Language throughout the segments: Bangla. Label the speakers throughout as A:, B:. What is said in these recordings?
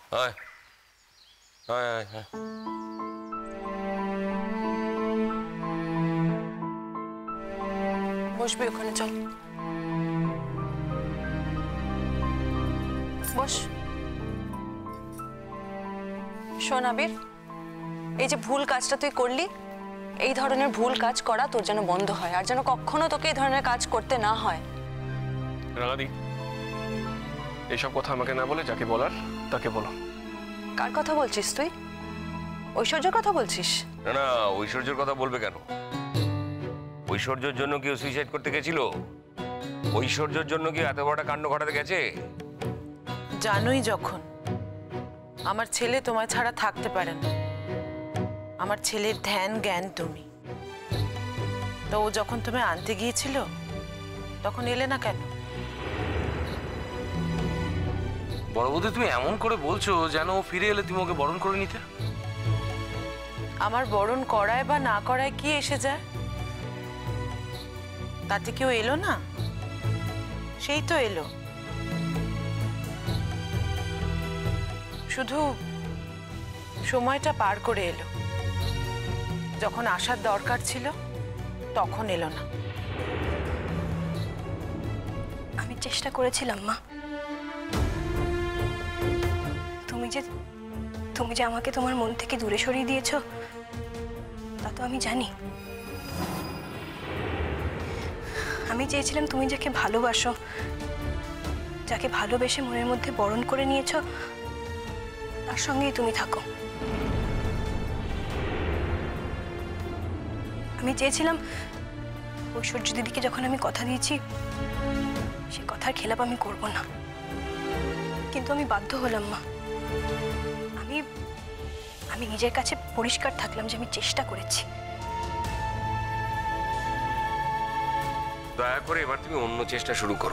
A: আয় আয় আয় আয়।
B: বসবি ওখানে, চল বস। শোন আবির, এই যে ভুল কাজটা তুই করলি, এই ধরনের ভুল কাজ করা তোর যেন বন্ধ হয়, আর যেন কখনো তোকে এই ধরনের কাজ করতে না হয়।
C: রাগাদি, এইসব কথা আমাকে না বলে যাকে বলার তাকে বলো।
B: কার কথা বলছিস তুই? ঐশ্বর্যের কথা বলছিস?
A: না না, ঐশ্বর্যের কথা বলবে কেন? ঐশ্বর্যের জন্য কেউ সুইসাইড করতে গেছিল? ঐশ্বর্যের জন্য কি এত বড় কাণ্ড ঘটাতে গেছে?
D: জানোই যখন আমার ছেলে তোমায় ছাড়া থাকতে পারে না, আমার ছেলের ধ্যান জ্ঞান তুমি, তো ও যখন তুমি আনতে গিয়েছিল তখন এলে না কেন?
C: বড় বৌদি, তুমি এমন করে বলছো যেন ও ফিরে এলে তুমি ওকে বরণ করে নিতে।
D: আমার বরণ করায় বা না করায় কি এসে যায়? তাতে কেউ এলো না? সেই তো এলো, শুধু সময়টা পার করে এলো। যখন আসার দরকার ছিল তখন এলো না।
E: আমি চেষ্টা করেছিলাম মা, তুমি যে আমাকে তোমার মন থেকে দূরে সরিয়ে দিয়েছো তা তো আমি জানি। আমি চেয়েছিলাম তুমি যাকে ভালোবাসো, যাকে ভালোবেসে মনের মধ্যে বরণ করে নিয়েছো, তার সঙ্গেই তুমি থাকো। আমি চেয়েছিলাম ঐশ্বর্য দিদিকে যখন আমি কথা দিয়েছি সে কথার খেলাপ আমি করব না, কিন্তু আমি বাধ্য হলাম মা। আমি নিজের কাছে পরিষ্কার থাকলাম যে আমি চেষ্টা করেছি।
A: দয়া করে এবার তুমি অন্য চেষ্টা শুরু করো।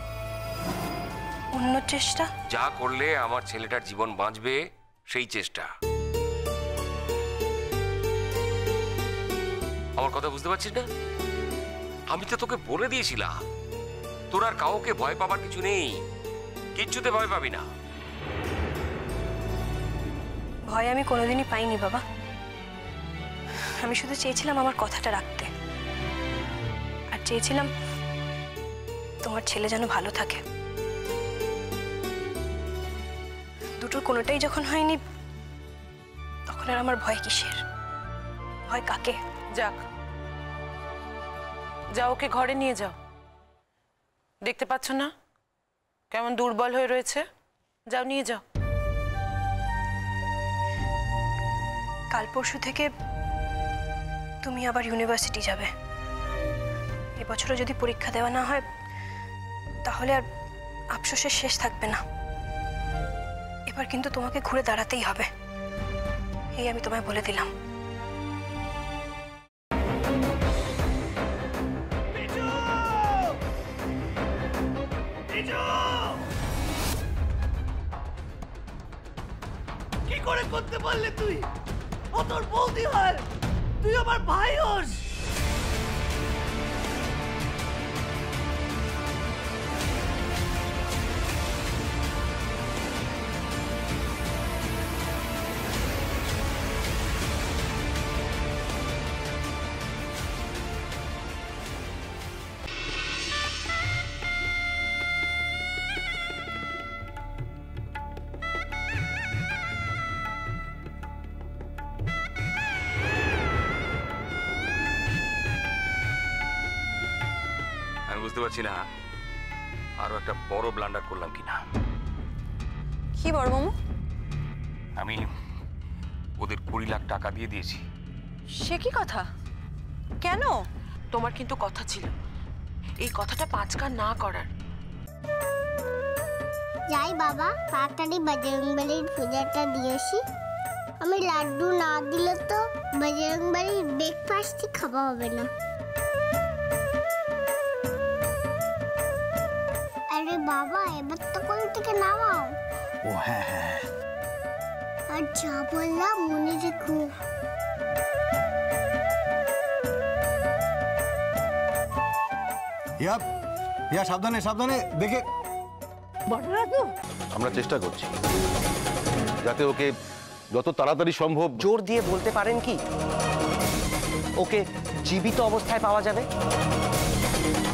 E: অন্য চেষ্টা?
A: যা করলে আমার ছেলেটার জীবন বাঁচবে সেই চেষ্টা। আমার কথা বুঝতে পারছিস না? আমি তো তোকে বলে দিয়েছিলাম তোর আর কাউকে ভয় পাবার কিছু নেই, কিচ্ছুতে ভয় পাবি না।
E: ভয় আমি কোনোদিনই পাইনি বাবা, আমি শুধু চেয়েছিলাম আমার কথাটা রাখতে, আর চেয়েছিলাম তোমার ছেলে যেন ভালো থাকে। দুটোর কোনোটাই যখন হয়নি তখন আর আমার ভয় কিসের? ভয় কাকে?
D: যাক, যাও ওকে ঘরে নিয়ে যাও। দেখতে পাচ্ছ না কেমন দুর্বল হয়ে রয়েছে? যাও নিয়ে যাও।
E: কাল পরশু থেকে তুমি আবার ইউনিভার্সিটি যাবে। এবছরও যদি পরীক্ষা দেওয়া না হয় তাহলে আর আফসোসের শেষ থাকবে না। এবার কিন্তু তোমাকে ঘুরে দাঁড়াতেই হবে, এই আমি তোমায় বলে দিলাম।
F: কি করে করতে পারলে তুই? ও তোর বৌদি হয়, তুই আমার ভাই হোস।
A: বুঝতে পারছি না আরো একটা বড় ব্লান্ডার করলাম কিনা।
B: কি বড় মামু?
A: আমি ওদের 20 লাখ টাকা দিয়ে দিয়েছি।
B: সে কি কথা? কেন?
D: তোমার কিন্তু কথা ছিল এই কথাটা 5 কান না করার।
G: যাই বাবা, তাড়াতাড়ি বজরংবলীর পূজাটা দিয়েছি। আমি লাড্ডু না দিলে তো বজরংবলীর ব্রেকফাস্টই খাওয়া হবে না। আরে বাবা, এবার তো কোল থেকে নামাও।
F: ও হ্যাঁ হ্যাঁ,
G: আর যা বললাম মনে রেখো।
F: সাবধানে সাবধানে দেখে।
H: আমরা চেষ্টা করছি। যাতে ওকে যত তাড়াতাড়ি সম্ভব।
I: জোর দিয়ে বলতে পারেন কি ওকে জীবিত অবস্থায় পাওয়া যাবে?